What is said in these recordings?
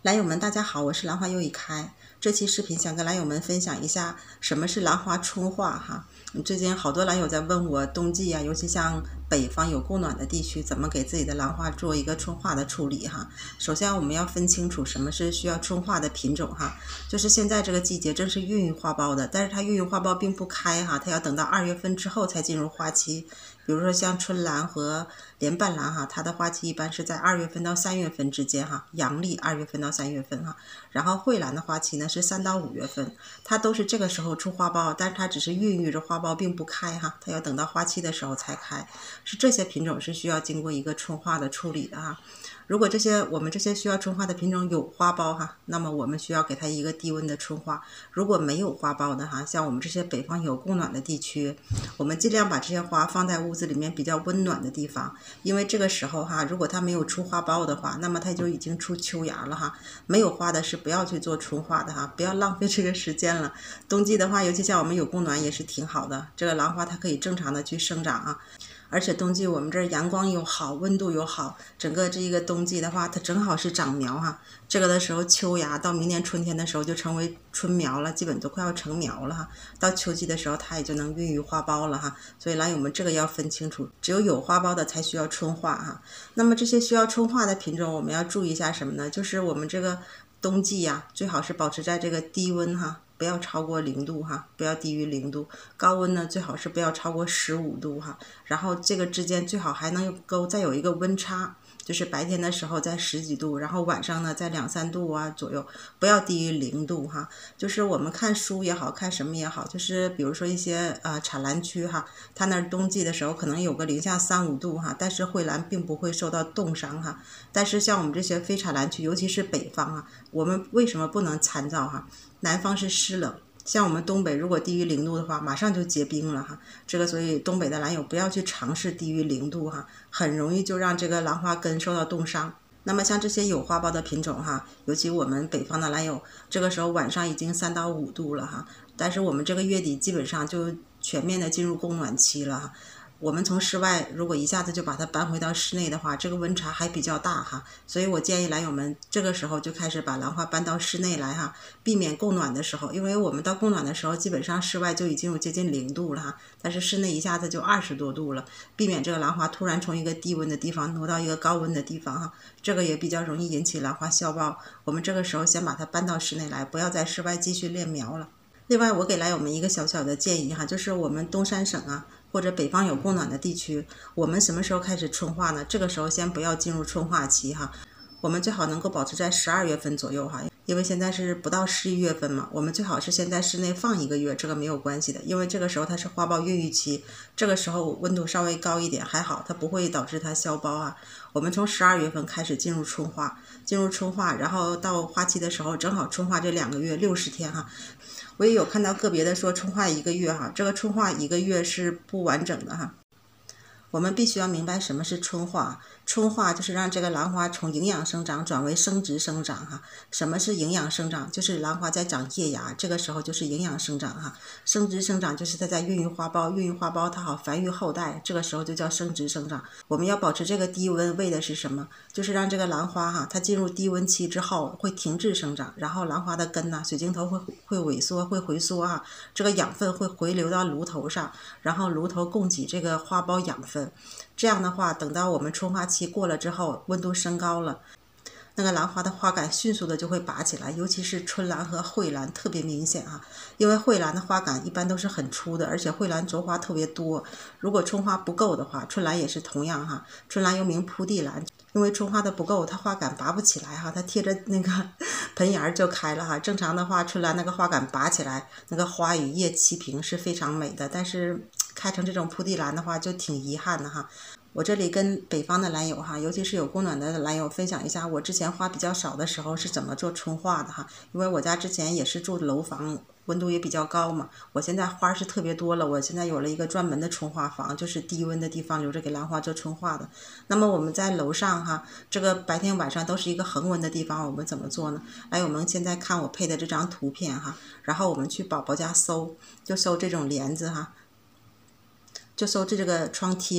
兰友们，大家好，我是兰花又一开。这期视频想跟兰友们分享一下什么是兰花春化哈。最近好多兰友在问我，冬季尤其像北方有供暖的地区，怎么给自己的兰花做一个春化的处理哈。首先我们要分清楚什么是需要春化的品种哈，就是现在这个季节正是孕育花苞的，但是它孕育花苞并不开哈，它要等到2月份之后才进入花期。比如说像春兰和莲瓣兰哈，它的花期一般是在2月份到3月份之间哈，阳历2月份到3月份哈。然后蕙兰的花期呢是3到5月份，它都是这个时候出花苞，但是它只是孕育着花苞并不开哈，它要等到花期的时候才开。是这些品种是需要经过一个春化的处理的哈。如果我们这些需要春化的品种有花苞哈，那么我们需要给它一个低温的春化。如果没有花苞的哈，像我们这些北方有供暖的地区，我们尽量把这些花放在屋子里面比较温暖的地方，因为这个时候哈，如果它没有出花苞的话，那么它就已经出秋芽了哈。没有花的是不要去做春化的哈，不要浪费这个时间了。冬季的话，尤其像我们有供暖也是挺好的，这个兰花它可以正常的去生长啊。而且冬季我们这儿阳光又好，温度又好，整个这个冬季的话，它正好是长苗哈。这个的时候秋芽到明年春天的时候就成为春苗了，基本都快要成苗了哈。到秋季的时候它也就能孕育花苞了哈。所以兰友们这个要分清楚，只有花苞的才需要春化哈。那么这些需要春化的品种，我们要注意一下什么呢？就是我们这个冬季最好是保持在这个低温哈。不要超过0度哈，不要低于0度。高温呢，最好是不要超过15度哈。然后这个之间最好还能够再有一个温差，就是白天的时候在10几度，然后晚上呢在2、3度左右，不要低于0度哈。就是我们看书也好看什么也好，就是比如说一些产兰区哈，它那冬季的时候可能有个零下3、5度哈，但是蕙兰并不会受到冻伤哈。但是像我们这些非产兰区，尤其是北方我们为什么不能参照哈？南方是湿冷，像我们东北如果低于0度的话，马上就结冰了哈。这个所以东北的兰友不要去尝试低于0度哈，很容易就让这个兰花根受到冻伤。那么像这些有花苞的品种哈，尤其我们北方的兰友，这个时候晚上已经3到5度了哈，但是我们这个月底基本上就全面的进入供暖期了哈。我们从室外如果一下子就把它搬回到室内的话，这个温差还比较大哈，所以我建议兰友们这个时候就开始把兰花搬到室内来哈，避免供暖的时候，因为我们到供暖的时候基本上室外就已经有接近0度了哈，但是室内一下子就20多度了，避免这个兰花突然从一个低温的地方挪到一个高温的地方哈，这个也比较容易引起兰花消苞。我们这个时候先把它搬到室内来，不要在室外继续练苗了。另外我给兰友们一个小小的建议哈，就是我们东三省或者北方有供暖的地区，我们什么时候开始春化呢？这个时候先不要进入春化期哈，我们最好能够保持在12月份左右哈，因为现在是不到11月份嘛，我们最好是先在室内放1个月，这个没有关系的，因为这个时候它是花苞孕育期，这个时候温度稍微高一点还好，它不会导致它消苞我们从12月份开始进入春化，然后到花期的时候正好春化这2个月60天哈。我也有看到个别的说春化1个月哈，这个春化1个月是不完整的哈。我们必须要明白什么是春化，春化就是让这个兰花从营养生长转为生殖生长哈。什么是营养生长？就是兰花在长叶芽，这个时候就是营养生长哈。生殖生长就是它在孕育花苞，孕育花苞它好繁育后代，这个时候就叫生殖生长。我们要保持这个低温，为的是什么？就是让这个兰花它进入低温期之后会停滞生长，然后兰花的根水晶头会萎缩，会回缩这个养分会回流到炉头上，然后炉头供给这个花苞养分。这样的话，等到我们春化期过了之后，温度升高了，那个兰花的花杆迅速的就会拔起来，尤其是春兰和蕙兰特别明显因为蕙兰的花杆一般都是很粗的，而且蕙兰着花特别多，如果春花不够的话，春兰也是同样春兰又名铺地兰，因为春花的不够，它花杆拔不起来它贴着那个盆沿就开了正常的话，春兰那个花杆拔起来，那个花与叶齐平是非常美的，但是开成这种铺地兰的话就挺遗憾的我这里跟北方的兰友尤其是有供暖的兰友分享一下我之前花比较少的时候是怎么做春化的因为我家之前也是住楼房，温度也比较高嘛，我现在花是特别多了，我现在有了一个专门的春化房，就是低温的地方留着给兰花做春化的。那么我们在楼上这个白天晚上都是一个恒温的地方，我们怎么做呢？来，我们现在看我配的这张图片然后我们去宝宝家搜，就搜这种帘子就搜这个窗贴，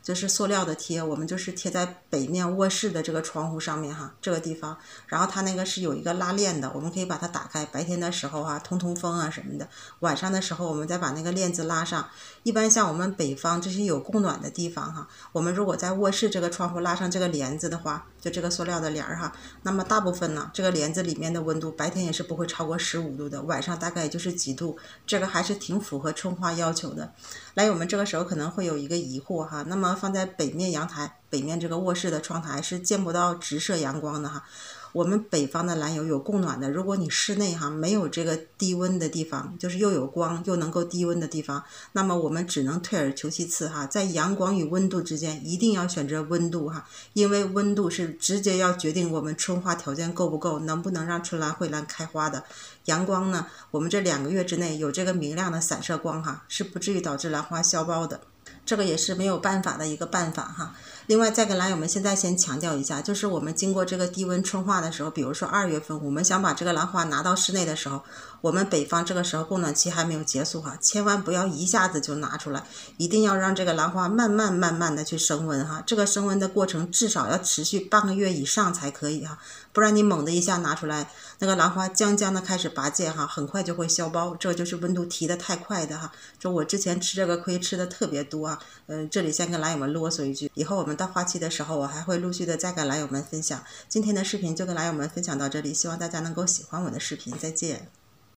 就是塑料的贴，我们就是贴在北面卧室的这个窗户上面哈，这个地方，然后它那个是有一个拉链的，我们可以把它打开，白天的时候啊通通风啊什么的，晚上的时候我们再把那个链子拉上。一般像我们北方这些有供暖的地方哈，我们如果在卧室这个窗户拉上这个帘子的话，就这个塑料的帘儿哈，那么大部分呢这个帘子里面的温度白天也是不会超过15度的，晚上大概也就是几度，这个还是挺符合春化要求的。来，我们这个时候可能会有一个疑惑哈，那么放在北面阳台，北面这个卧室的窗台是见不到直射阳光的哈。我们北方的蓝友有供暖的，如果你室内哈没有这个低温的地方，就是又有光又能够低温的地方，那么我们只能退而求其次哈，在阳光与温度之间一定要选择温度哈，因为温度是直接要决定我们春化条件够不够，能不能让春兰蕙兰开花的。阳光呢，我们这2个月之内有这个明亮的散射光哈，是不至于导致兰花消苞的。这个也是没有办法的一个办法哈。另外再跟蓝友们现在先强调一下，就是我们经过这个低温春化的时候，比如说2月份我们想把这个兰花拿到室内的时候，我们北方这个时候供暖期还没有结束哈，千万不要一下子就拿出来，一定要让这个兰花慢慢的去升温哈，这个升温的过程至少要持续半个月以上才可以哈，不然你猛的一下拿出来，那个兰花将的开始拔剑哈，很快就会消苞，这就是温度提的太快的哈。就我之前吃这个亏吃的特别多啊，这里先跟蓝友们啰嗦一句，以后我们到花期的时候，我还会陆续的再跟蓝友们分享。今天的视频就跟蓝友们分享到这里，希望大家能够喜欢我的视频，再见。